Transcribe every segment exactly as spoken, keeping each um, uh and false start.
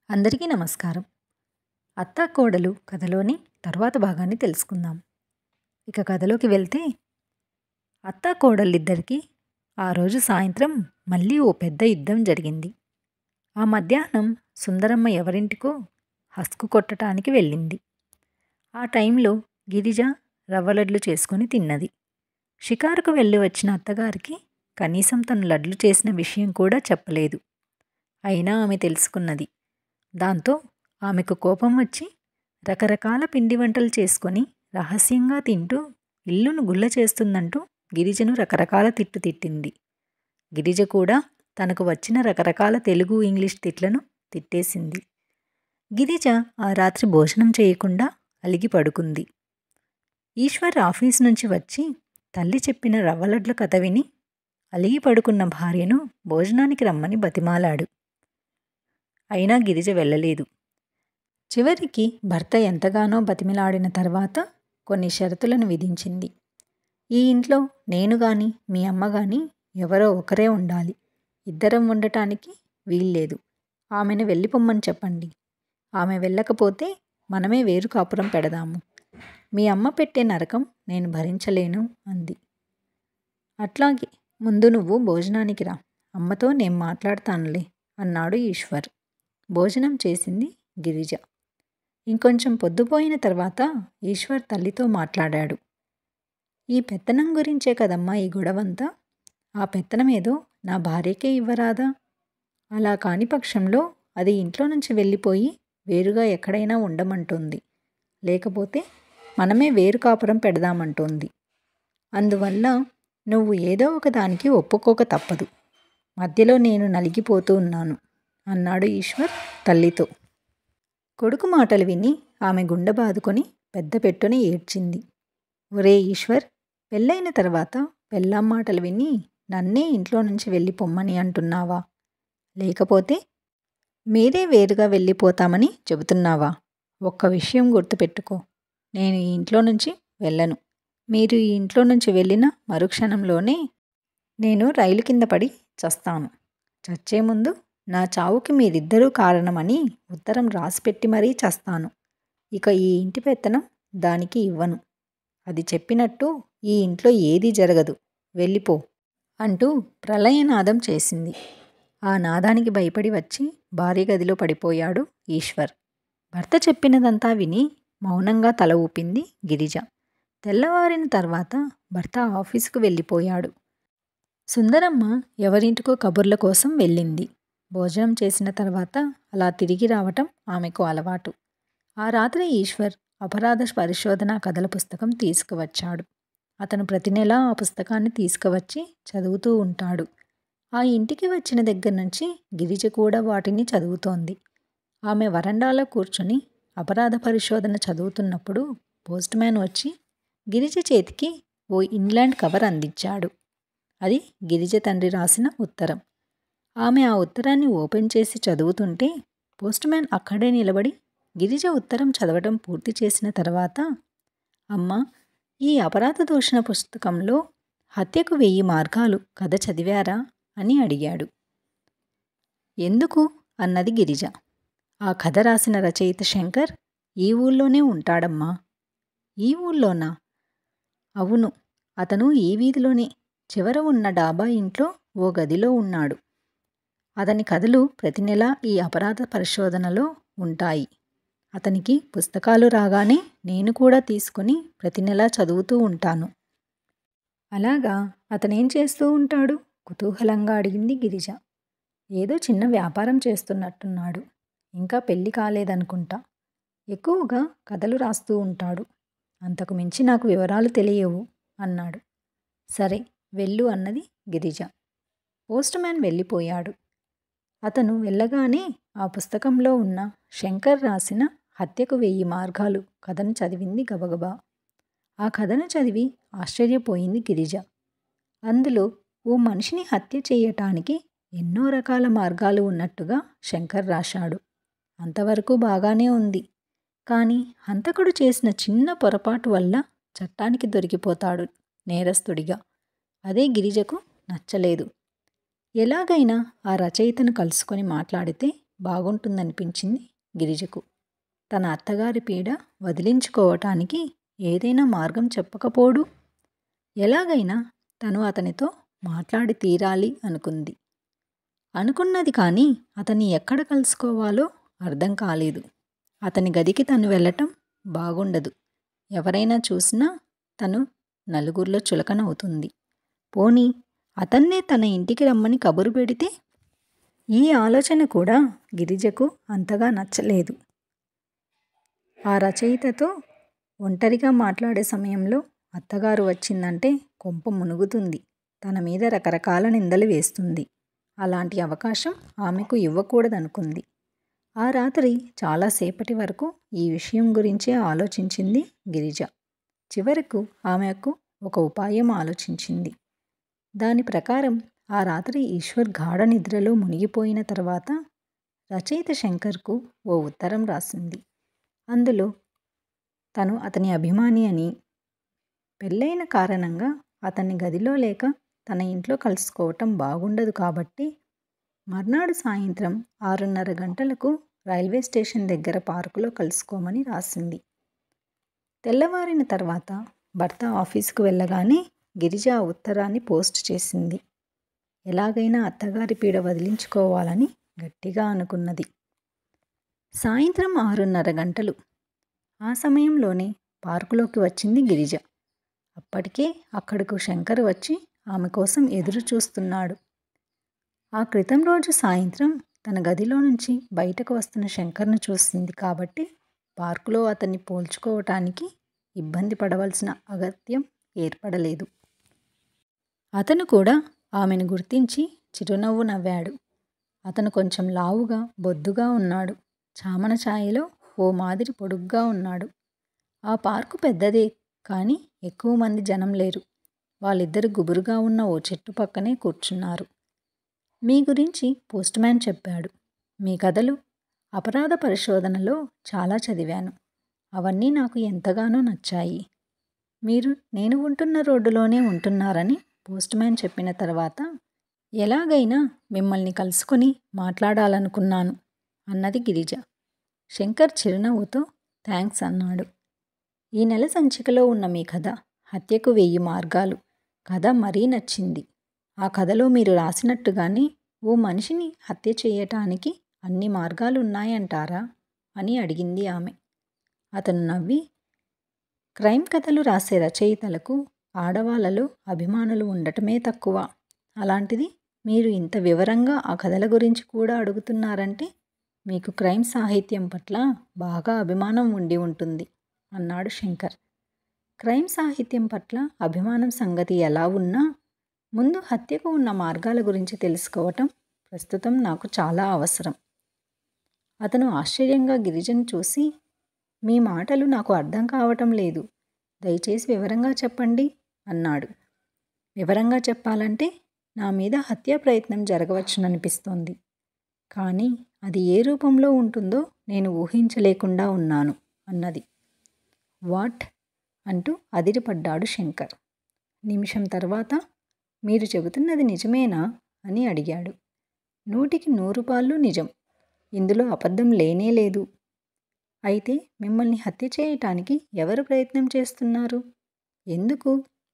అందరికీ నమస్కారం. అత్తాకోడలు కథలోని తరువాత భాగాన్ని తెలుసుకుందాం. ఇక కథలోకి వెళ్తే, అత్తాకోడళ్ళిద్దరికీ ఆ రోజు సాయంత్రం మళ్ళీ ఓ పెద్ద యుద్ధం జరిగింది. ఆ మధ్యాహ్నం సుందరమ్మ ఎవరింటికో హస్కు కొట్టటానికి వెళ్ళింది. ఆ టైంలో గిరిజ రవ్వలడ్లు చేసుకొని తిన్నది. షికారుకు వెళ్ళి వచ్చిన అత్తగారికి కనీసం తను లడ్లు చేసిన విషయం కూడా చెప్పలేదు. అయినా ఆమె తెలుసుకున్నది. దాంతో ఆమెకు కోపం వచ్చి రకరకాల పిండి వంటలు చేసుకొని రహస్యంగా తింటూ ఇల్లును గుల్ల చేస్తుందంటూ గిరిజను రకరకాల తిట్టు తిట్టింది. గిరిజ కూడా తనకు వచ్చిన రకరకాల తెలుగు ఇంగ్లీష్ తిట్లను తిట్టేసింది. గిరిజ ఆ రాత్రి భోజనం చేయకుండా అలిగి పడుకుంది. ఈశ్వర్ ఆఫీస్ నుంచి వచ్చి తల్లి చెప్పిన రవ్వలడ్ల కథ విని అలిగి పడుకున్న భార్యను భోజనానికి రమ్మని బతిమాలాడు. అయినా గిరిజ వెళ్ళలేదు. చివరికి భర్త ఎంతగానో బతిమిలాడిన తర్వాత కొన్ని షరతులను విధించింది. ఈ ఇంట్లో నేను గాని మీ అమ్మ గాని ఎవరో ఒకరే ఉండాలి. ఇద్దరం ఉండటానికి వీల్లేదు. ఆమెను వెళ్ళిపోమ్మని చెప్పండి. ఆమె వెళ్ళకపోతే మనమే వేరు కాపురం పెడదాము. మీ అమ్మ పెట్టే నరకం నేను భరించలేను అంది. అట్లాగే, ముందు నువ్వు భోజనానికి రా, అమ్మతో నేను మాట్లాడతానులే అన్నాడు ఈశ్వర్. భోజనం చేసింది గిరిజ. ఇంకొంచెం పొద్దుపోయిన తర్వాత ఈశ్వర్ తల్లితో మాట్లాడాడు. ఈ పెత్తనం గురించే కదమ్మా ఈ గొడవంతా. ఆ పెత్తనం ఏదో నా భార్యకే ఇవ్వరాదా? అలా కాని పక్షంలో అది ఇంట్లో నుంచి వెళ్ళిపోయి వేరుగా ఎక్కడైనా ఉండమంటోంది. లేకపోతే మనమే వేరు కాపురం పెడదామంటోంది. అందువల్ల నువ్వు ఏదో ఒకదానికి ఒప్పుకోక తప్పదు. మధ్యలో నేను నలిగిపోతూ ఉన్నాను అన్నాడు ఈశ్వర్ తల్లితో. కొడుకు మాటలు విని ఆమె గుండె బాదుకొని పెద్ద పెట్టుని ఏడ్చింది. ఒరే ఈశ్వర్, పెళ్ళైన తర్వాత పెళ్ళాం మాటలు విని నన్నే ఇంట్లో నుంచి వెళ్ళిపోమ్మని అంటున్నావా? లేకపోతే మీరే వేరుగా వెళ్ళిపోతామని చెబుతున్నావా? ఒక్క విషయం గుర్తుపెట్టుకో, నేను ఈ ఇంట్లో నుంచి వెళ్ళను. మీరు ఈ ఇంట్లో నుంచి వెళ్ళిన మరుక్షణంలోనే నేను రైలు కింద పడి చస్తాను. చచ్చే ముందు నా చావుకి మీరిద్దరూ కారణమని ఉత్తరం రాసిపెట్టి మరీ చస్తాను. ఇక ఈ ఇంటి పెత్తనం దానికి ఇవ్వను. అది చెప్పినట్టు ఈ ఇంట్లో ఏదీ జరగదు. వెళ్ళిపో అంటూ ప్రళయనాదం చేసింది. ఆ నాదానికి భయపడి వచ్చి భార్య గదిలో పడిపోయాడు ఈశ్వర్. భర్త చెప్పినదంతా విని మౌనంగా తల ఊపింది గిరిజ. తెల్లవారిన తర్వాత భర్త ఆఫీసుకు వెళ్ళిపోయాడు. సుందరమ్మ ఎవరింటికో కబుర్ల కోసం వెళ్ళింది. భోజనం చేసిన తర్వాత అలా తిరిగి రావటం ఆమెకు అలవాటు. ఆ రాత్రి ఈశ్వర్ అపరాధ పరిశోధన కథల పుస్తకం తీసుకువచ్చాడు. అతను ప్రతి నెలా ఆ పుస్తకాన్ని తీసుకువచ్చి చదువుతూ ఉంటాడు. ఆ ఇంటికి వచ్చిన దగ్గర నుంచి గిరిజ కూడా వాటిని చదువుతోంది. ఆమె వరండాలో కూర్చొని అపరాధ పరిశోధన చదువుతున్నప్పుడు పోస్ట్ మ్యాన్ వచ్చి గిరిజ చేతికి ఓ ఇంగ్లాండ్ కవర్ అందించాడు. అది గిరిజ తండ్రి రాసిన ఉత్తరం. ఆమె ఆ ఉత్తరాన్ని ఓపెన్ చేసి చదువుతుంటే పోస్ట్ మ్యాన్ అక్కడే నిలబడి గిరిజ ఉత్తరం చదవడం పూర్తి చేసిన తర్వాత, అమ్మా, ఈ అపరాధ దూషణ పుస్తకంలో హత్యకు వెయ్యి మార్గాలు కథ చదివారా అని అడిగాడు. ఎందుకు అన్నది గిరిజ. ఆ కథ రాసిన రచయిత శంకర్ ఈ ఊళ్ళోనే ఉంటాడమ్మా. ఈ ఊళ్ళోనా? అవును, అతను ఈ వీధిలోనే చివర ఉన్న డాబా ఇంట్లో ఓ గదిలో ఉన్నాడు. అతని కథలు ప్రతి నెలా ఈ అపరాధ పరిశోధనలో ఉంటాయి. అతనికి పుస్తకాలు రాగానే నేను కూడా తీసుకుని ప్రతి నెలా చదువుతూ ఉంటాను. అలాగా, అతనేం చేస్తూ ఉంటాడు? కుతూహలంగా అడిగింది గిరిజ. ఏదో చిన్న వ్యాపారం చేస్తున్నట్టున్నాడు. ఇంకా పెళ్ళి కాలేదనుకుంటా. ఎక్కువగా కథలు రాస్తూ ఉంటాడు. అంతకు మించి నాకు వివరాలు తెలియవు అన్నాడు. సరే, వెళ్ళు అన్నది గిరిజ. పోస్ట్ మ్యాన్ వెళ్ళిపోయాడు. అతను వెళ్ళగానే ఆ పుస్తకంలో ఉన్న శంకర్ రాసిన హత్యకు వెయ్యి మార్గాలు కథను చదివింది గబగబా. ఆ కథను చదివి ఆశ్చర్యపోయింది గిరిజ. అందులో ఓ మనిషిని హత్య చేయటానికి ఎన్నో రకాల మార్గాలు ఉన్నట్టుగా శంకర్ రాశాడు. అంతవరకు బాగానే ఉంది. కానీ హంతకుడు చేసిన చిన్న పొరపాటు వల్ల చట్టానికి దొరికిపోతాడు నేరస్తుడిగా. అదే గిరిజకు నచ్చలేదు. ఎలాగైనా ఆ రచయితను కలుసుకొని మాట్లాడితే బాగుంటుందనిపించింది గిరిజకు. తన అత్తగారి పీడ వదిలించుకోవటానికి ఏదైనా మార్గం చెప్పకపోడు. ఎలాగైనా తను అతనితో మాట్లాడి తీరాలి అనుకుంది. అనుకున్నది కానీ అతన్ని ఎక్కడ కలుసుకోవాలో అర్థం కాలేదు. అతని గదికి తను వెళ్ళటం బాగుండదు. ఎవరైనా చూసినా తను నలుగురిలో చులకనవుతుంది. పోనీ అతన్నే తన ఇంటికి రమ్మని కబురు పెడితే? ఈ ఆలోచన కూడా గిరిజకు అంతగా నచ్చలేదు. ఆ రచయితతో ఒంటరిగా మాట్లాడే సమయంలో అత్తగారు వచ్చిందంటే కొంప మునుగుతుంది. తన మీద రకరకాల నిందలు వేస్తుంది. అలాంటి అవకాశం ఆమెకు ఇవ్వకూడదనుకుంది. ఆ రాత్రి చాలాసేపటి వరకు ఈ విషయం గురించే ఆలోచించింది గిరిజ. చివరకు ఆమెకు ఒక ఉపాయం ఆలోచించింది. దాని ప్రకారం ఆ రాత్రి ఈశ్వర్ గాఢ నిద్రలో మునిగిపోయిన తర్వాత రచయిత శంకర్కు ఓ ఉత్తరం రాసింది. అందులో తను అతని అభిమాని అని, పెళ్ళైన కారణంగా అతన్ని గదిలో లేక తన ఇంట్లో కలుసుకోవటం బాగుండదు కాబట్టి మర్నాడు సాయంత్రం ఆరున్నర గంటలకు రైల్వే స్టేషన్ దగ్గర పార్కులో కలుసుకోమని రాసింది. తెల్లవారిన తర్వాత భర్త ఆఫీసుకు వెళ్ళగానే గిరిజ ఆ ఉత్తరాన్ని పోస్ట్ చేసింది. ఎలాగైనా అత్తగారి పీడ వదిలించుకోవాలని గట్టిగా అనుకున్నది. సాయంత్రం ఆరున్నర గంటలు. ఆ సమయంలోనే పార్కులోకి వచ్చింది గిరిజ. అప్పటికే అక్కడకు శంకర్ వచ్చి ఆమె కోసం ఎదురు చూస్తున్నాడు. ఆ క్రితం రోజు సాయంత్రం తన గదిలో నుంచి బయటకు వస్తున్న శంకర్ను చూసింది కాబట్టి పార్కులో అతన్ని పోల్చుకోవటానికి ఇబ్బంది పడవలసిన అగత్యం ఏర్పడలేదు. అతను కూడా ఆమెను గుర్తించి చిరునవ్వు నవ్వాడు. అతను కొంచెం లావుగా బొద్దుగా ఉన్నాడు. చామన ఛాయలో ఓ మాదిరి పొడుగ్గా ఉన్నాడు. ఆ పార్కు పెద్దదే కానీ ఎక్కువ మంది జనం లేరు. వాళ్ళిద్దరు గుబురుగా ఉన్న ఓ చెట్టు పక్కనే కూర్చున్నారు. మీ గురించి పోస్ట్ మ్యాన్ చెప్పాడు. మీ కథలు అపరాధ పరిశోధనలో చాలా చదివాను. అవన్నీ నాకు ఎంతగానో నచ్చాయి. మీరు నేను ఉంటున్న రోడ్డులోనే ఉంటున్నారని పోస్ట్ మ్యాన్ చెప్పిన తర్వాత ఎలాగైనా మిమ్మల్ని కలుసుకొని మాట్లాడాలనుకున్నాను అన్నది గిరిజ. శంకర్ చిరునవ్వుతో థ్యాంక్స్ అన్నాడు. ఈ నెల సంచికలో ఉన్న మీ కథ హత్యకు వెయ్యి మార్గాలు కథ మరీ నచ్చింది. ఆ కథలో మీరు రాసినట్టుగానే ఓ మనిషిని హత్య చేయటానికి అన్ని మార్గాలు ఉన్నాయంటారా అని అడిగింది ఆమె. అతను నవ్వి, క్రైమ్ కథలు రాసే రచయితలకు ఆడవాళ్ళలో అభిమానులు ఉండటమే తక్కువ. అలాంటిది మీరు ఇంత వివరంగా ఆ కథల గురించి కూడా అడుగుతున్నారంటే మీకు క్రైమ్ సాహిత్యం పట్ల బాగా అభిమానం ఉండి ఉంటుంది అన్నాడు శంకర్. క్రైమ్ సాహిత్యం పట్ల అభిమానం సంగతి ఎలా ఉన్నా ముందు హత్యకు ఉన్న మార్గాల గురించి తెలుసుకోవటం ప్రస్తుతం నాకు చాలా అవసరం. అతను ఆశ్చర్యంగా గిరిజను చూసి, మీ మాటలు నాకు అర్థం కావటం లేదు. దయచేసి వివరంగా చెప్పండి అన్నాడు. వివరంగా చెప్పాలంటే నా మీద హత్యా ప్రయత్నం జరగవచ్చుననిపిస్తోంది. కానీ అది ఏ రూపంలో ఉంటుందో నేను ఊహించలేకుండా ఉన్నాను అన్నది. వాట్ అంటూ అదిరిపడ్డాడు శంకర్. నిమిషం తర్వాత మీరు చెబుతున్నది నిజమేనా అని అడిగాడు. నూటికి నూరు పాళ్ళు నిజం. ఇందులో అబద్ధం లేనే లేదు. అయితే మిమ్మల్ని హత్య చేయటానికి ఎవరు ప్రయత్నం చేస్తున్నారు? ఎందుకు?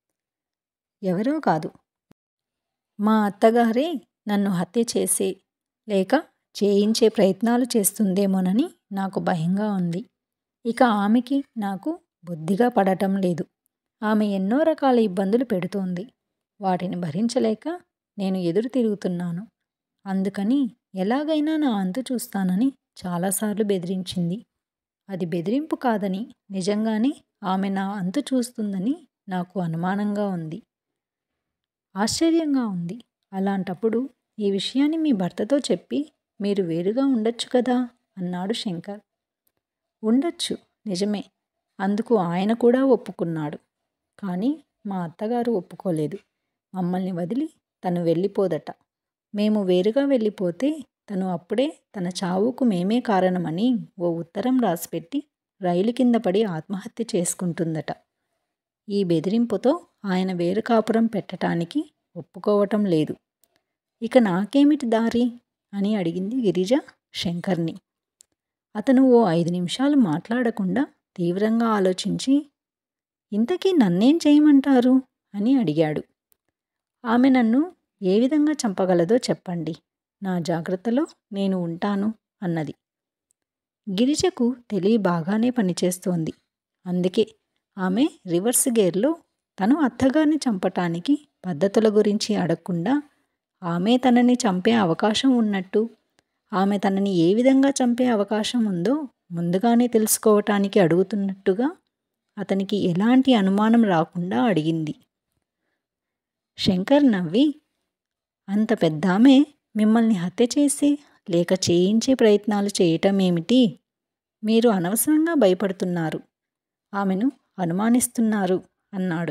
ఎవరో కాదు, మా అత్తగారే నన్ను హత్య చేసే లేక చేయించే ప్రయత్నాలు చేస్తుందేమోనని నాకు భయంగా ఉంది. ఇక ఆమెకి నాకు బుద్ధిగా పడటం లేదు. ఆమె ఎన్నో రకాల ఇబ్బందులు పెడుతోంది. వాటిని భరించలేక నేను ఎదురు తిరుగుతున్నాను. అందుకని ఎలాగైనా నా అంతు చూస్తానని చాలాసార్లు బెదిరించింది. అది బెదిరింపు కాదని నిజంగానే ఆమె నా అంతు చూస్తుందని నాకు అనుమానంగా ఉంది. ఆశ్చర్యంగా ఉంది. అలాంటప్పుడు ఈ విషయాన్ని మీ భర్తతో చెప్పి మీరు వేరుగా ఉండొచ్చు కదా అన్నాడు శంకర్. ఉండొచ్చు, నిజమే. అందుకు ఆయన కూడా ఒప్పుకున్నాడు. కానీ మా అత్తగారు ఒప్పుకోలేదు. మమ్మల్ని వదిలి తను వెళ్ళిపోదట. మేము వేరుగా వెళ్ళిపోతే తను అప్పుడే తన చావుకు మేమే కారణమని ఓ ఉత్తరం రాసిపెట్టి రైలు కింద పడి ఆత్మహత్య చేసుకుంటుందట. ఈ బెదిరింపుతో ఆయన వేరు కాపురం పెట్టడానికి ఒప్పుకోవటం లేదు. ఇక నాకేమిటి దారి అని అడిగింది గిరిజ శంకర్ని. అతను ఓ ఐదు నిమిషాలు మాట్లాడకుండా తీవ్రంగా ఆలోచించి, ఇంతకీ నన్నేం చేయమంటారు అని అడిగాడు. ఆమె నన్ను ఏ విధంగా చంపగలదో చెప్పండి, నా జాగ్రత్తలో నేను ఉంటాను అన్నది. గిరిజకు తెలివి బాగానే పనిచేస్తోంది. అందుకే ఆమె రివర్స్ గేర్లో తను అత్తగారిని చంపటానికి పద్ధతుల గురించి అడగకుండా ఆమె తనని చంపే అవకాశం ఉన్నట్టు, ఆమె తనని ఏ విధంగా చంపే అవకాశం ఉందో ముందుగానే తెలుసుకోవటానికి అడుగుతున్నట్టుగా అతనికి ఎలాంటి అనుమానం రాకుండా అడిగింది. శంకర్ నవ్వి, అంత పెద్దామె మిమ్మల్ని హత్య చేసి లేక చేయించే ప్రయత్నాలు చేయటం ఏమిటి? మీరు అనవసరంగా భయపడుతున్నారు, ఆమెను అనుమానిస్తున్నారు అన్నాడు.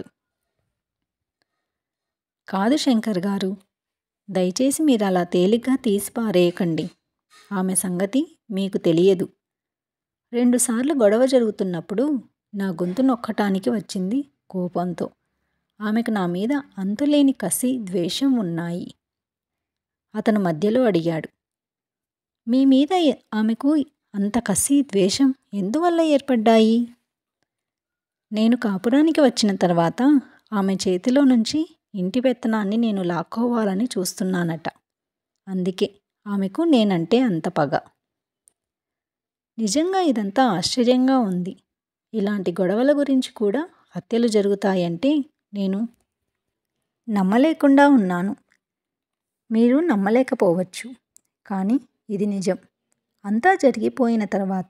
కాదు శంకర్ గారు, దయచేసి మీరు అలా తేలిగ్గా తీసి పారేయకండి. ఆమె సంగతి మీకు తెలియదు. రెండుసార్లు గొడవ జరుగుతున్నప్పుడు నా గొంతు నొక్కటానికి వచ్చింది కోపంతో. ఆమెకు నా మీద అంతులేని కసి, ద్వేషం ఉన్నాయి. అతను మధ్యలో అడిగాడు, మీ మీద ఆమెకు అంత కసి, ద్వేషం ఎందువల్ల ఏర్పడ్డాయి? నేను కాపురానికి వచ్చిన తర్వాత ఆమె చేతిలో నుంచి ఇంటి పెత్తనాన్ని నేను లాక్కోవాలని చూస్తున్నానట. అందుకే ఆమెకు నేనంటే అంత పగ. నిజంగా ఇదంతా ఆశ్చర్యంగా ఉంది. ఇలాంటి గొడవల గురించి కూడా హత్యలు జరుగుతాయంటే నేను నమ్మలేకుండా ఉన్నాను. మీరు నమ్మలేకపోవచ్చు, కానీ ఇది నిజం. అంతా జరిగిపోయిన తర్వాత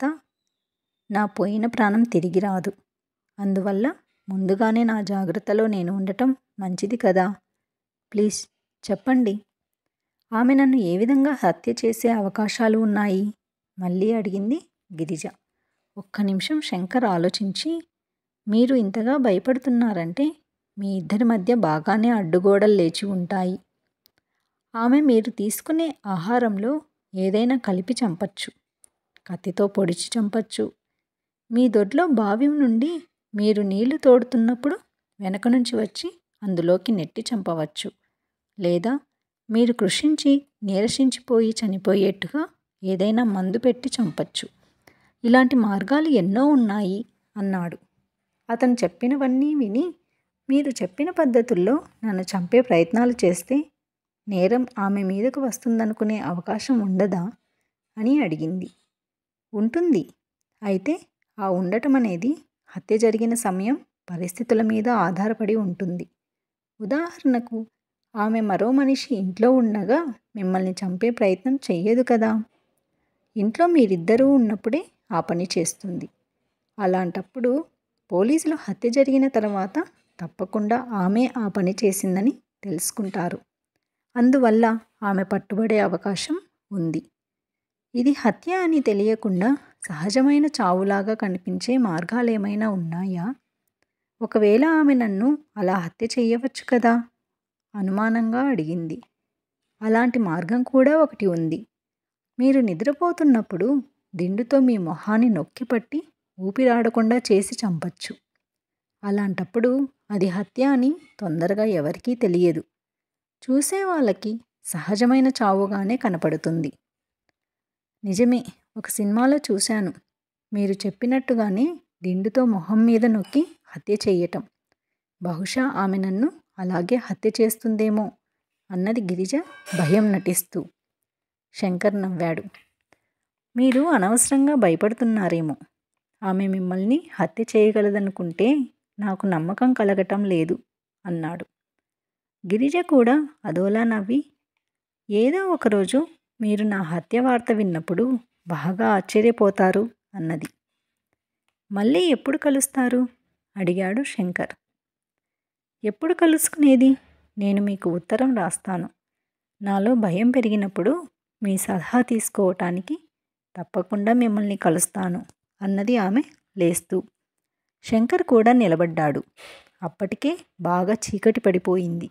నా పోయిన ప్రాణం తిరిగి రాదు. అందువల్ల ముందుగానే నా జాగ్రత్తలో నేను ఉండటం మంచిది కదా. ప్లీజ్ చెప్పండి, ఆమె నన్ను ఏ విధంగా హత్య చేసే అవకాశాలు ఉన్నాయి? మళ్ళీ అడిగింది గిరిజ. ఒక్క నిమిషం శంకర్ ఆలోచించి, మీరు ఇంతగా భయపడుతున్నారంటే మీ ఇద్దరి మధ్య బాగానే అడ్డుగోడలు లేచి ఉంటాయి. ఆమె మీరు తీసుకునే ఆహారంలో ఏదైనా కలిపి చంపచ్చు, కత్తితో పొడిచి చంపచ్చు. మీ దొడ్లో బావి నుండి మీరు నీళ్లు తోడుతున్నప్పుడు వెనక నుంచి వచ్చి అందులోకి నెట్టి చంపవచ్చు. లేదా మీరు కృషించి నీరసించిపోయి చనిపోయేట్టుగా ఏదైనా మందు పెట్టి చంపచ్చు. ఇలాంటి మార్గాలు ఎన్నో ఉన్నాయి అన్నాడు. అతను చెప్పినవన్నీ విని, మీరు చెప్పిన పద్ధతుల్లో నన్ను చంపే ప్రయత్నాలు చేస్తే నేరం ఆమె మీదకు వస్తుందనుకునే అవకాశం ఉండదా అని అడిగింది. ఉంటుంది. అయితే ఆ ఉండటం అనేది హత్య జరిగిన సమయం, పరిస్థితుల మీద ఆధారపడి ఉంటుంది. ఉదాహరణకు ఆమె మరో మనిషి ఇంట్లో ఉండగా మిమ్మల్ని చంపే ప్రయత్నం చెయ్యదు కదా. ఇంట్లో మీరిద్దరూ ఉన్నప్పుడే ఆ పని చేస్తుంది. అలాంటప్పుడు పోలీసులు హత్య జరిగిన తర్వాత తప్పకుండా ఆమె ఆ పని చేసిందని తెలుసుకుంటారు. అందువల్ల ఆమె పట్టుబడే అవకాశం ఉంది. ఇది హత్య అని తెలియకుండా సహజమైన చావులాగా కనిపించే మార్గాలేమైనా ఉన్నాయా? ఒకవేళ ఆమె నన్ను అలా హత్య చెయ్యవచ్చు కదా? అనుమానంగా అడిగింది. అలాంటి మార్గం కూడా ఒకటి ఉంది. మీరు నిద్రపోతున్నప్పుడు దిండుతో మీ మొహాన్ని నొక్కిపట్టి ఊపిరాడకుండా చేసి చంపచ్చు. అలాంటప్పుడు అది హత్య అని తొందరగా ఎవరికీ తెలియదు. చూసే వాళ్ళకి సహజమైన చావుగానే కనపడుతుంది. నిజమే, ఒక సినిమాలో చూశాను. మీరు చెప్పినట్టుగానే దిండుతో మొహం మీద నొక్కి హత్య చెయ్యటం. బహుశా ఆమె నన్ను అలాగే హత్య చేస్తుందేమో అన్నది గిరిజ భయం నటిస్తూ. శంకర్ నవ్వాడు. మీరు అనవసరంగా భయపడుతున్నారేమో. ఆమె మిమ్మల్ని హత్య చేయగలదనుకుంటే నాకు నమ్మకం కలగటం లేదు అన్నాడు. గిరిజ కూడా అదోలా నవ్వి, ఏదో ఒకరోజు మీరు నా హత్య వార్త విన్నప్పుడు బాగా ఆశ్చర్యపోతారు అన్నది. మళ్ళీ ఎప్పుడు కలుస్తారు అడిగాడు శంకర్. ఎప్పుడు కలుసుకునేది? నేను మీకు ఉత్తరం రాస్తాను. నాలో భయం పెరిగినప్పుడు మీ సలహా తీసుకోవటానికి తప్పకుండా మిమ్మల్ని కలుస్తాను అన్నది ఆమె లేస్తూ. శంకర్ కూడా నిలబడ్డాడు. అప్పటికే బాగా చీకటి పడిపోయింది.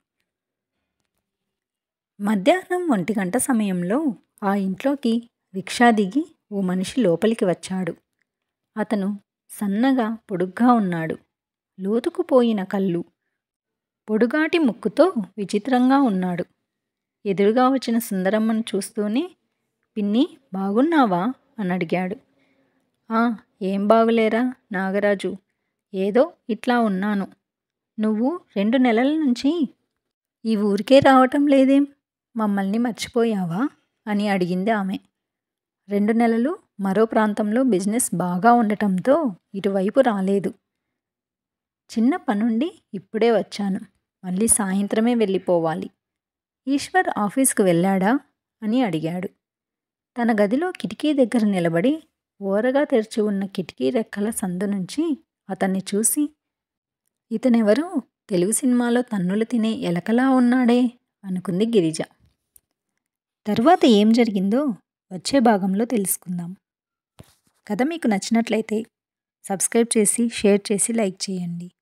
మధ్యాహ్నం ఒంటి గంట సమయంలో ఆ ఇంట్లోకి రిక్షా దిగి ఓ మనిషి లోపలికి వచ్చాడు. అతను సన్నగా పొడుగ్గా ఉన్నాడు. లోతుకుపోయిన కళ్ళు, పొడుగాటి ముక్కుతో విచిత్రంగా ఉన్నాడు. ఎదురుగా వచ్చిన సుందరమ్మను చూస్తూనే, పిన్ని బాగున్నావా అని అడిగాడు. ఆ ఏం బాగులేరా నాగరాజు, ఏదో ఇట్లా ఉన్నాను. నువ్వు రెండు నెలల నుంచి ఈ ఊరికే రావటం లేదేం, మమ్మల్ని మర్చిపోయావా అని అడిగింది ఆమె. రెండు నెలలు మరో ప్రాంతంలో బిజినెస్ బాగా ఉండటంతో ఇటువైపు రాలేదు. చిన్న పనుండి ఇప్పుడే వచ్చాను. మళ్ళీ సాయంత్రమే వెళ్ళిపోవాలి. ఈశ్వర్ ఆఫీస్కు వెళ్ళాడా అని అడిగాడు. తన గదిలో కిటికీ దగ్గర నిలబడి ఓరగా తెరిచి ఉన్న కిటికీ రెక్కల సందు నుంచి అతన్ని చూసి, ఇతనెవరు, తెలుగు సినిమాలో తన్నులు తినే ఎలకలా ఉన్నాడే అనుకుంది గిరిజ. తర్వాత ఏం జరిగిందో వచ్చే భాగంలో తెలుసుకుందాం. కథ మీకు నచ్చినట్లయితే సబ్స్క్రైబ్ చేసి, షేర్ చేసి, లైక్ చేయండి.